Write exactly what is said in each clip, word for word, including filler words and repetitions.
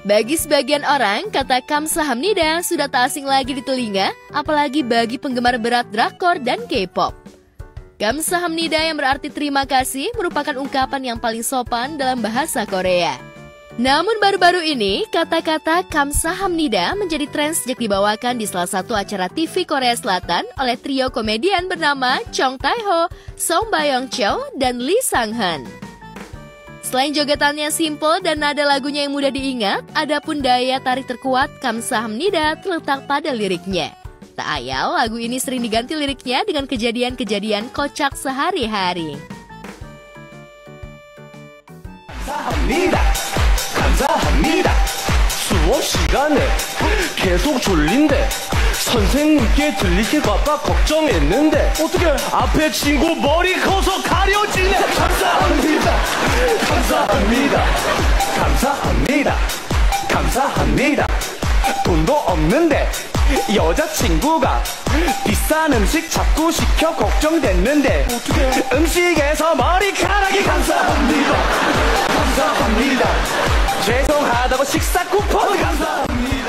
Bagi sebagian orang, kata Kamsahamnida sudah tak asing lagi di telinga, apalagi bagi penggemar berat drakor dan K-pop. Kamsahamnida yang berarti terima kasih merupakan ungkapan yang paling sopan dalam bahasa Korea. Namun baru-baru ini, kata-kata Kamsahamnida menjadi tren sejak dibawakan di salah satu acara T V Korea Selatan oleh trio komedian bernama Chong Tae-ho, Song Bayong-cheol, dan Lee Sang-han. Selain jogetannya simple dan nada lagunya yang mudah diingat, adapun daya tarik terkuat Kamsahamnida terletak pada liriknya. Tak ayal, lagu ini sering diganti liriknya dengan kejadian-kejadian kocak sehari-hari. 감사합니다. 감사합니다. 수업 시간에 계속 졸린데 선생님께 들리실까봐 걱정했는데 어떻게 앞에 친구 머리 커서 가려지네. 감사합니다. 감사합니다. 감사합니다. 감사합니다. 돈도 없는데 여자친구가 비싼 음식 자꾸 시켜 걱정됐는데 어떻게 음식에서 머리카락이 감사합니다. 감사합니다. 죄송하다고 식사 쿠폰 감사합니다.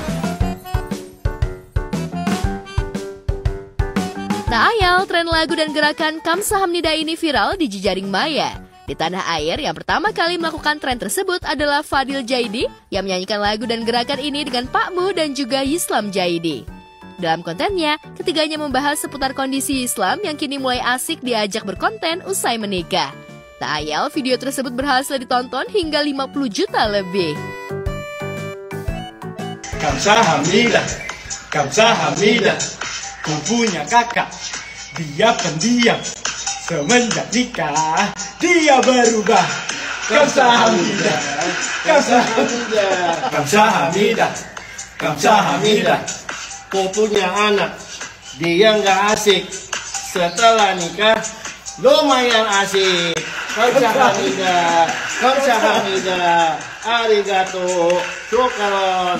Tak ayal, tren lagu dan gerakan Kamsahamnida ini viral di jejaring maya. Di tanah air, yang pertama kali melakukan tren tersebut adalah Fadil Jaidi yang menyanyikan lagu dan gerakan ini dengan Pak Mu dan juga Yislam Jaidi. Dalam kontennya, ketiganya membahas seputar kondisi Islam yang kini mulai asik diajak berkonten usai menikah. Tak ayal, video tersebut berhasil ditonton hingga lima puluh juta lebih. Kamsahamnida, Kamsahamnida. Ku punya kakak, dia pendiam. Semenjak nikah, dia berubah. Kamsahamnida, Kamsahamnida, Kamsahamnida, Kamsahamnida. Ku punya anak, dia nggak asik. Setelah nikah, lumayan asik. Kamsahamnida, Kamsahamnida, arigato, syukron.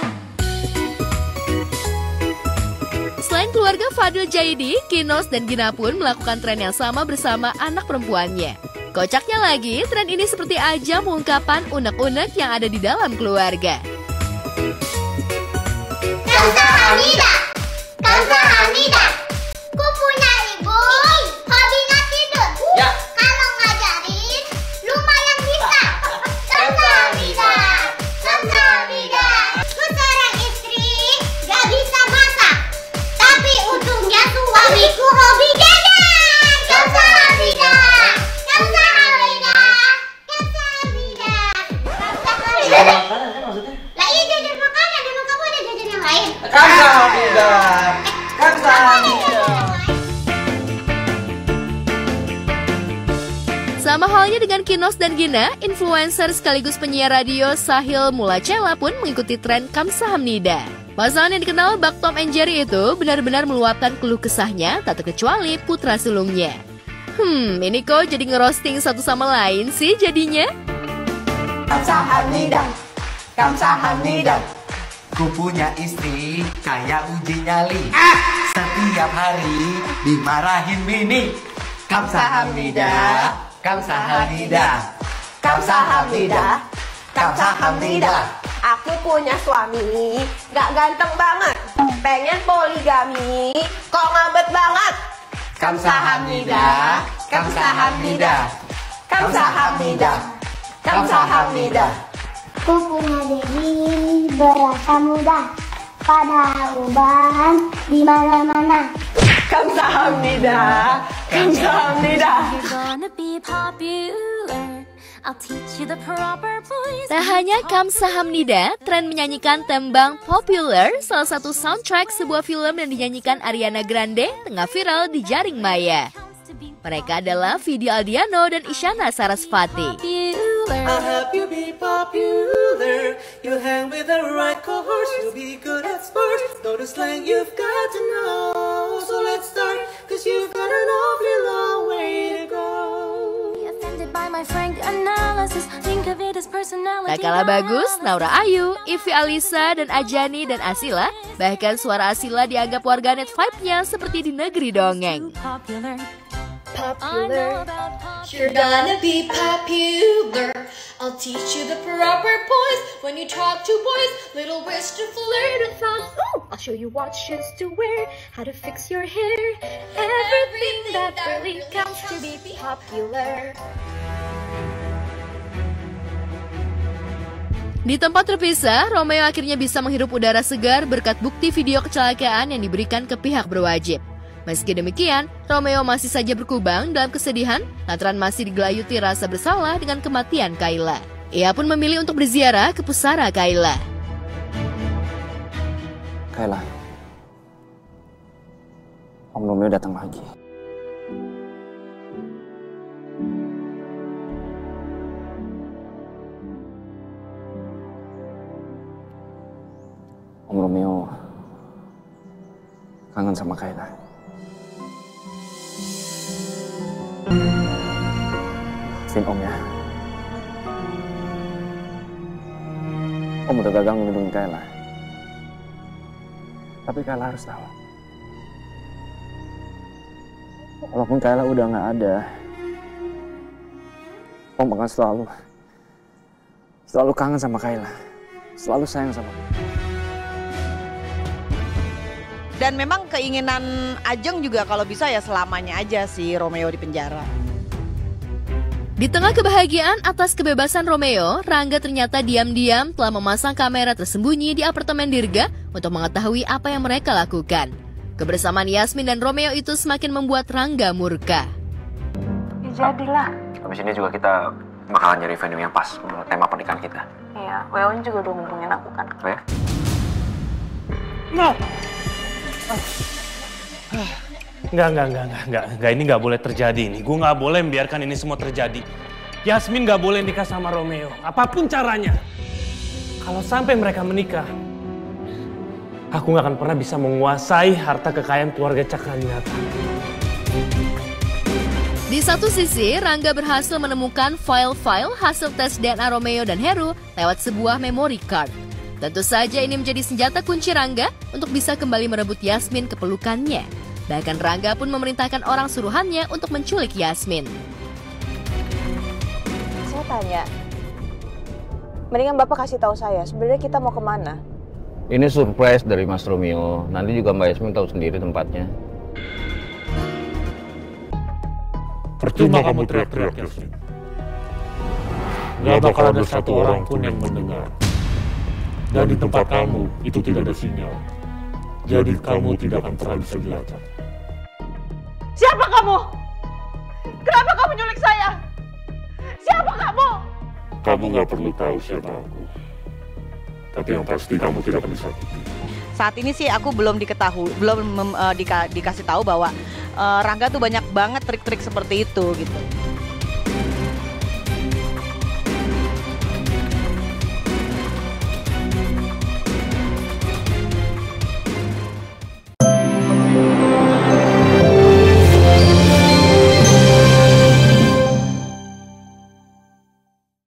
Selain keluarga Fadil Jaidi, Kinos dan Gina pun melakukan tren yang sama bersama anak perempuannya. Kocaknya lagi, tren ini seperti ajang pengungkapan unek-unek yang ada di dalam keluarga. Kamsahamnida, Kamsahamnida. Ku punya ibu, hobinya tidur. Ya. Kalau ngajarin, lumayan bisa. Kamsahamnida, Kamsahamnida. Ku seorang istri, gak bisa masak. Tapi untungnya suamiku hobi gadang. Kamsahamnida, Kamsahamnida, Kamsahamnida, Kamsahamnida. Lah iya jajan makanan, emang kamu ada jajan yang lain? 감사합니다. 감사합니다. Sama halnya dengan Kinos dan Gina, influencer sekaligus penyiar radio Sahil Mulacela pun mengikuti tren Kamsahamnida. Pasangan yang dikenal bak Tom and Jerry itu benar-benar meluapkan keluh kesahnya, tak terkecuali putra sulungnya. Hmm, ini kok jadi ngerosting satu sama lain sih jadinya? Kamsahamnida, Kamsahamnida. Ku punya istri kayak uji nyali. Setiap hari dimarahin bini. Kamsahamnida, Kamsahamnida, Kamsahamnida, Kamsahamnida. Aku punya suami, gak ganteng banget. Pengen poligami, kok ngambet banget. Kamsahamnida, Kamsahamnida, Kamsahamnida, Kamsahamnida. Ku punya diri berasa muda, pada ubahan di mana-mana. Kamsahamnida, Kamsahamnida. Tak hanya Kamsahamnida, tren menyanyikan tembang Popular, salah satu soundtrack sebuah film yang dinyanyikan Ariana Grande, tengah viral di jaring maya. Mereka adalah Vidi Aldiano dan Isyana Sarasvati. I hope you be popular. You hang with the right cohort. You'll be good at sports. Know the slang you've got to know. So let's start, cause you've got an awfully long way to go. Tak kalah bagus, Naura Ayu, Ivi Alisa, dan Ajani dan Asila. Bahkan suara Asila dianggap warganet vibe-nya seperti di negeri dongeng. Popular, you're gonna be popular. I'll teach you the proper poise when you talk to boys. Little ways to flirt and thought. Ooh, I'll show you what shoes to wear, how to fix your hair. Everything that really counts to be popular. Di tempat terpisah, Romeo akhirnya bisa menghirup udara segar berkat bukti video kecelakaan yang diberikan ke pihak berwajib. Meski demikian, Romeo masih saja berkubang dalam kesedihan lantaran masih digelayuti rasa bersalah dengan kematian Kayla. Ia pun memilih untuk berziarah ke pusara Kayla. Kayla, Om Romeo datang lagi. Om Romeo kangen sama Kayla. Maafin Om ya. Om udah gagal melindungi Kayla. Tapi Kayla harus tahu. Walaupun Kayla udah nggak ada, Om akan selalu, selalu kangen sama Kayla. Selalu sayang sama Kayla. Dan memang keinginan Ajeng juga kalau bisa ya selamanya aja si Romeo di penjara. Di tengah kebahagiaan atas kebebasan Romeo, Rangga ternyata diam-diam telah memasang kamera tersembunyi di apartemen Dirga untuk mengetahui apa yang mereka lakukan. Kebersamaan Yasmin dan Romeo itu semakin membuat Rangga murka. Ya jadilah. Habis ini juga kita bakalan nyari venue yang pas menurut tema pernikahan kita. Iya, W O-nya juga udah hubungin aku kan. Oh ya? Nggak. Enggak, enggak, enggak, enggak, enggak, enggak, ini enggak boleh terjadi ini. Gue enggak boleh membiarkan ini semua terjadi. Yasmin enggak boleh nikah sama Romeo, apapun caranya. Kalau sampai mereka menikah, aku enggak akan pernah bisa menguasai harta kekayaan keluarga Cakranata. Di satu sisi, Rangga berhasil menemukan file-file hasil tes D N A Romeo dan Heru lewat sebuah memory card. Tentu saja ini menjadi senjata kunci Rangga untuk bisa kembali merebut Yasmin ke pelukannya. Bahkan Rangga pun memerintahkan orang suruhannya untuk menculik Yasmin. Saya tanya, mendingan Bapak kasih tahu saya, sebenarnya kita mau kemana? Ini surprise dari Mas Romeo, nanti juga Mbak Yasmin tahu sendiri tempatnya. Percuma kamu teriak-teriak, Yasmin. Gak bakal ada satu orang pun yang mendengar. Dan di tempat kamu, itu tidak ada sinyal. Jadi kamu tidak akan pernah bisa dilacak. Siapa kamu? Kenapa kamu nyulik saya? Siapa kamu? Kamu gak perlu tahu siapa aku. Tapi yang pasti kamu tidak akan disakiti. Saat ini sih aku belum diketahui, belum mem, uh, dika, dikasih tahu bahwa uh, Rangga tuh banyak banget trik-trik seperti itu gitu.